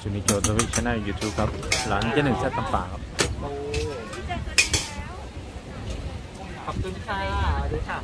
จูนิโจทวิชแนลยูทูบครับร้านเจ๊หนึ่งแซ่บตำป่าครับขอบคุณค่ะดูค่ะ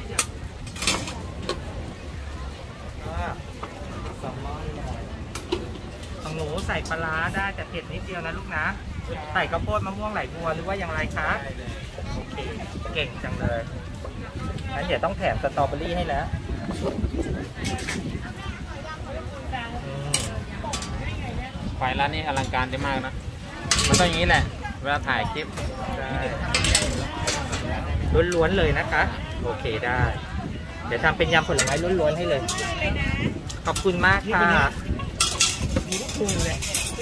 แซลมอนของหนูใส่ปลาได้แต่เผ็ดนิดเดียวนะลูกนะใส่ข้าวโพดมะม่วงไหลบัวหรือว่าอย่างไรคะโอเคเก่งจังเลยงั้นเดี๋ยวต้องแถมสตรอเบอรี่ให้แล้วไฟร้านนี้อลังการได้มากนะมันต้องอย่างนี้แหละเวลาถ่ายคลิปล้วนๆเลยนะคะโอเคได้เดี๋ยวทำเป็นยำผลไม้ล้วนๆให้เลยขอบคุณมากค่ะมีลูกคุณเลย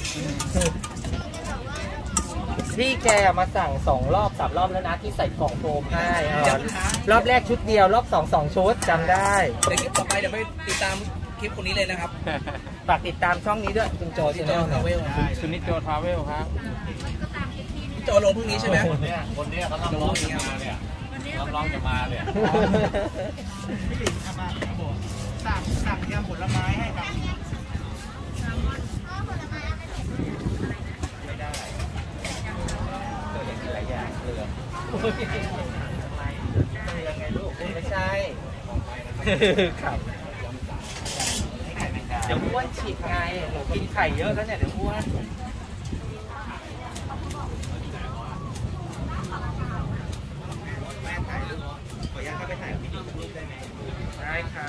พี่แกมาสั่ง2 รอบ 3 รอบแล้วนะที่ใส่กล่องโฟมให้รอบแรกชุดเดียวรอบ2 ชุดจำได้ในคลิปต่อไปเดี๋ยวไปติดตามคลิปคนนี้เลยนะครับฝากติดตามช่องนี้ด้วยคุณโจชาแนลซูนิโจทราเวลครับโจลงพรุ่งนี้ใช่ไหมคนนี้เขาต้องร้องจะมาเนี่ยร้องจะมาเลยพี่หลินทำมาสั่งยำผลไม้ให้ครับไม่ได้ตัวเด็กหลายอย่างเกลือไงลูกไม่ใช่ครับเดี๋ยวอ้วนฉีกไงหนูกินไข่เยอะแล้วเนี่ยเดี๋ยวอ้วนแม่ถ่ายรูปขออนุญาตเข้าไปถ่ายวิดีโอรูปได้ไหมได้ค่ะ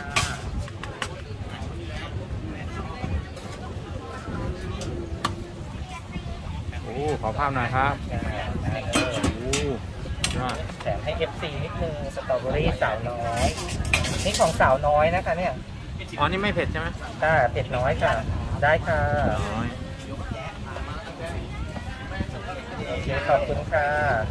โอ้ขอภาพหน่อยครับโอ้แถมให้ FC นิดนึงสตรอเบอรี่สาวน้อยนี่ของสาวน้อยนะคะเนี่ยอ๋อนี่ไม่เผ็ดใช่ไหมค่ะเผ็ดน้อยค่ะได้ค่ะโอเคขอบคุณค่ะ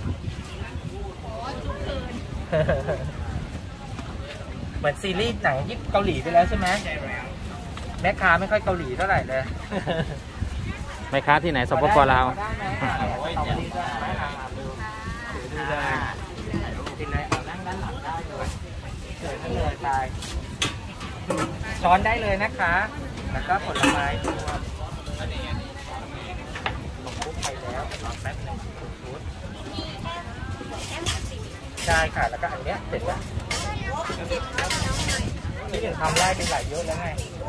เหมือนซีรีส์หนังญี่ปุ่นเกาหลีไปแล้วใช่ไหมแม่ค้าไม่ค่อยเกาหลีเท่าไหร่เลยแม่ค้าที่ไหนสปปลาวกินเลยนั่งด้านหลังได้เลยเกิดเลยตายช้อนได้เลยนะคะแล้วก็ผลไม้รวมผมคุกไปแล้วรอแป๊บนึงใช่ค่ะแล้วก็อันเนี้ยเสร็จแล้วนี่ถึงทำได้เป็นหลายเยอะแล้วไง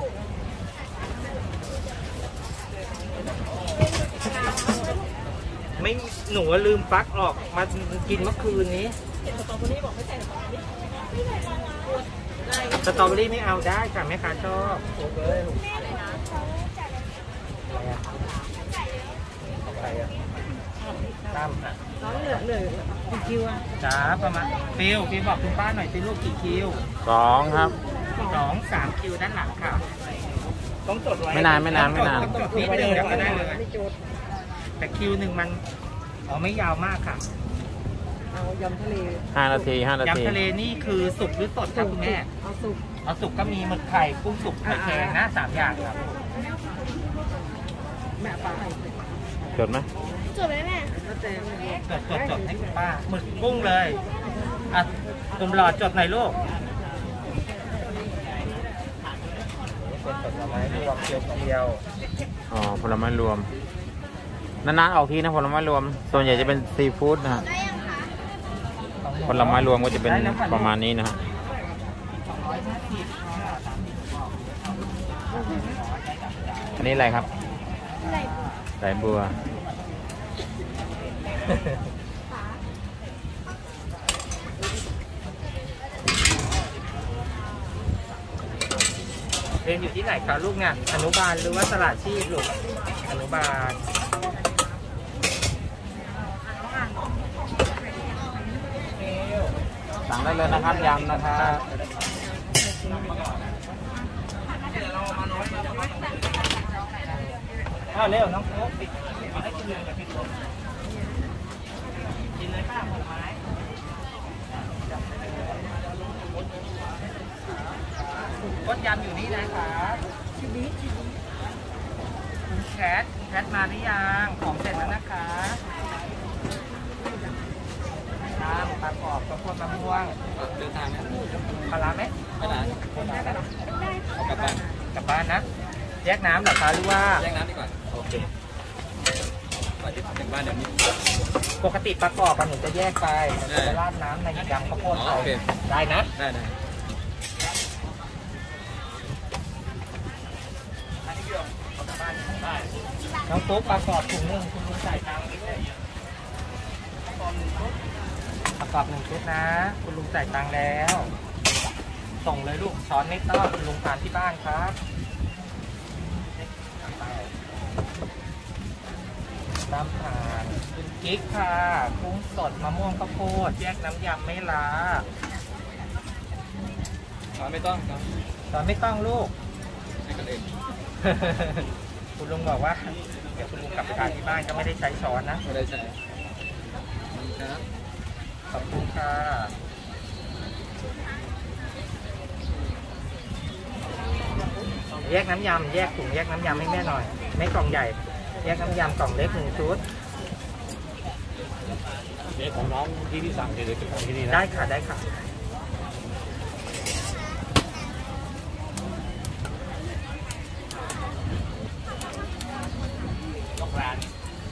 ไม่หนูลืมปลั๊กออกมากินเมื่อคืนนี้สตรอเบอรี่บอกไม่ใส่สตรอเบอรี่ไม่เอาได้ค่ะแม่ค้าชอบโอ้เลยอะไรอ่ะตั้มน้องเหลือกี่คิวอ่ะจ้าประมาณฟิวบอกคุณป้าหน่อยสิลูกกี่คิว 2ครับ 3 คิวด้านหลังค่ะต้องจดไว้ไม่นานต้องจดนิดนึงแล้วก็ได้เลยแต่คิวหนึ่งมันไม่ยาวมากค่ะเอายำทะเล 5 นาทียำทะเลนี่คือสุกหรือสดครับคุณแม่เอาสุกก็มีหมึกไข่กุ้งสุกไข่แกงนะ3 อย่างครับแม่ป้าจดไหมจดไหมแม่จดให้คุณป้าหมึกกุ้งเลยอ่ะตุ่มหลอดจดหน่อยลูกเป็นผลไม้รวมเคียวอ๋อผลไม้รวมนานๆออกทีนะผลไม้รวมส่วนใหญ่จะเป็นซีฟู้ดนะฮะผลไม้รวมก็จะเป็นประมาณนี้นะฮะอันนี้อะไรครับไหลบัวเรียนอยู่ที่ไหนคะลูกเนี่ยอนุบาลหรือว่าตลาดชีพลูกอนุบาลสั่งได้เลยนะครับยำนะครับเร็วน้องโค้กปิดให้กินเลยกับพี่โค้กกินเลยป้าผลไม้ก้นยำอยู่นี่นะคะคุณแคทมาหรือยังของเสร็จแล้วนะคะปลากรอบข้าวโพดมะม่วงเดินทางไหมปลาไหมไม่ได้กลับบ้านนะแยกน้ำเหรอคะหรือว่าแยกน้ำดีกว่าโอเคก่อนที่ถึงบ้านเดี๋ยวนี้ปกติประกอบหนูจะแยกไปมันจะราดน้ำในยำข้าวโพดใส่ได้นะได้น้องตุ๊กประกอบถุงนึงคุณลุงจ่ายตังค์ด้วยประกอบ1 ชุดนะคุณลุงจ่ายตังค์แล้วส่งเลยลูกช้อนไม่ต้องคุณลุงทานที่บ้านครับตามผ่านคุณกิ๊กค่ะกุ้งสดมะม่วงข้าวโพดแยกน้ำยำไม่ล้าไม่ต้องครับตอนไม่ต้องลูกให้กันเองคุณลุงบอกว่าเดี๋ยวคุณลุงกลับไปทานที่บ้านก็ไม่ได้ใช้ช้อนนะไม่ได้ใช้ครับขอบคุณค่ะแยกน้ำยำแยกถุงแยกน้ำยำให้แม่หน่อยไม่กล่องใหญ่แยกน้ำยำกล่องเล็ก1 ชุดเดี๋ยวของน้องที่สั่งเดี๋ยวจะของที่นี่นะได้ค่ะได้ค่ะล็อกร้าน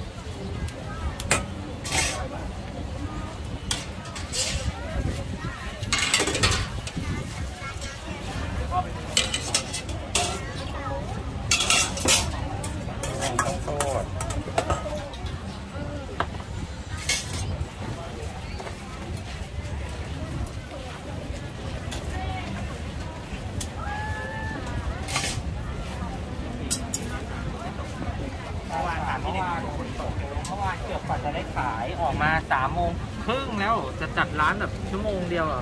เมื่อวานเกือบกว่าจะได้ขายออกมา3 โมงครึ่งแล้วจะจัดร้านแบบชั่วโมงเดียวอ่ะ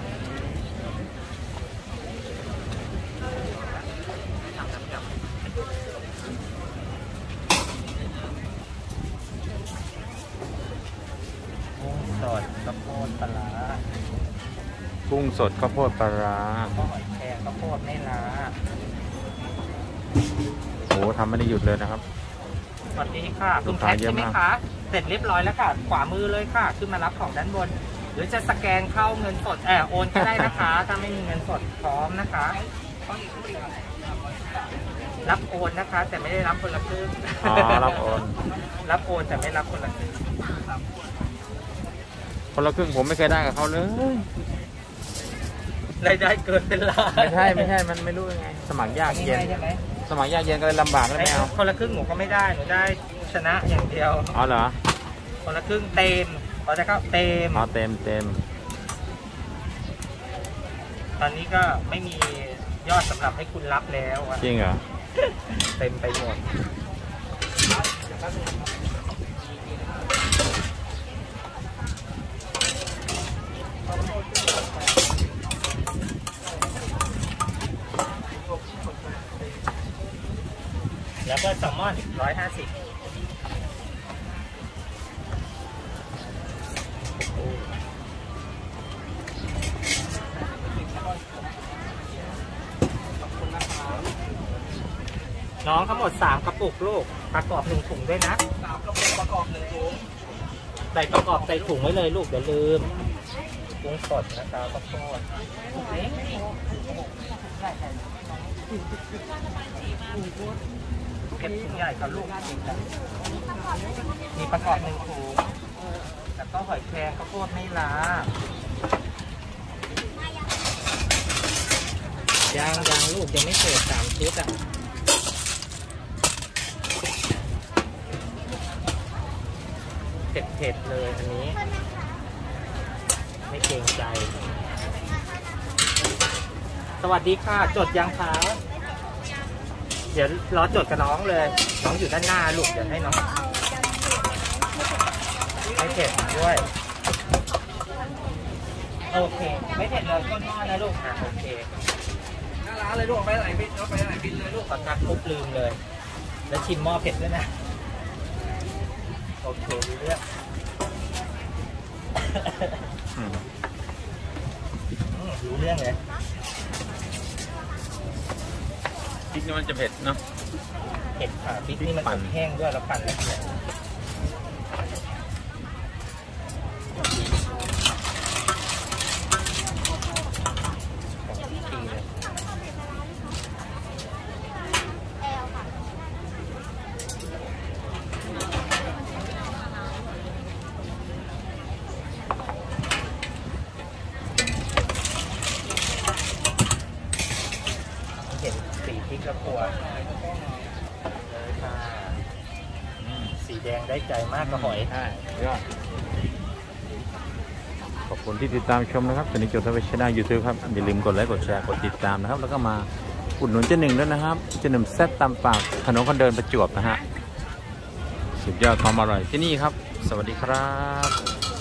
กุ้งสดข้าวโพดปลาร้ากุ้งสดข้าวโพดปลาร้าก็หอยแครงข้าวโพดไม่ล้าโอ้ทำไม่ได้หยุดเลยนะครับสวัสดีค่ะคุณแพทใช่ไหมคะเสร็จเรียบร้อยแล้วค่ะขวามือเลยค่ะขึ้นมารับของด้านบนหรือจะสแกนเข้าเงินสดโอนก็ได้นะคะถ้าไม่มีเงินสดพร้อมนะคะรับโอนนะคะแต่ไม่ได้รับคนละครึ่งรับโอนแต่ไม่รับคนละครึ่งผมไม่เคยได้กับเขาเลยรายได้เกินเป็นล้านไม่ใช่มันไม่รู้ยังไงสมัครยากเย็นสมัครยากเย็นก็เลยลำบากแล้วไม่เอาคนละครึ่งหนูก็ไม่ได้หนูได้ชนะอย่างเดียวอ๋อเหรอคนละครึ่งเต็มพอจะเข้าเต็มเต็มตอนนี้ก็ไม่มียอดสำหรับให้คุณรับแล้วจริงเหรอเต็มไปหมดแล้วก็แซลมอน150น้องทั้งหมด3 กระปุกลูกประกอบ1 ถุงด้วยนะ 3 กระปุกประกอบ1 ถุงใส่ประกอบใส่ถุงไว้เลยลูกเดี๋ยวลืมกุ้งสดนะครับข้าวโพดเก็บถุงใหญ่กับลูกมีประกอบ1 ถุงแล้วก็หอยแครงข้าวโพดไม่ล้ายังลูกยังไม่เสร็จ3 ชุดอ่ะเผ็ดเลยอันนี้ไม่เกรงใจสวัสดีค่ะจดยังคะเดี๋ยวรอจดกับน้องเลยน้องอยู่ด้านหน้าลูกเดี๋ยวให้น้องไม่เผ็ดด้วยโอเคไม่เผ็ดเลยก้นหม้อนะลูกโอเคหน้าร้านเลยลูกไปไหนบินเลยลูกปักกัดปุ๊บลืมเลยแล้วชิมหม้อเผ็ดด้วยนะโอเคดูเรื่องรู้เรื่องเลยพริกนี่มันจะเผ็ดเนาะเผ็ดค่ะพริกนี่มันปั่นแห้งด้วยแล้วปั่นละเอียดละขวดเลยค่ะสีแดงได้ใจมากกระหอยใช่ยอดขอบคุณที่ติดตามชมนะครับตอนนี้จดทวิชช่อง YouTube ครับอย่าลืมกดไลค์กดแชร์กดติดตามนะครับแล้วก็มาอุดหนุนเจ๊หนึ่งด้วยนะครับเจ๊หนึ่งแซ่บตามปากถนนคนเดินประจวบนะฮะสุดยอดความอร่อยที่นี่ครับสวัสดีครับ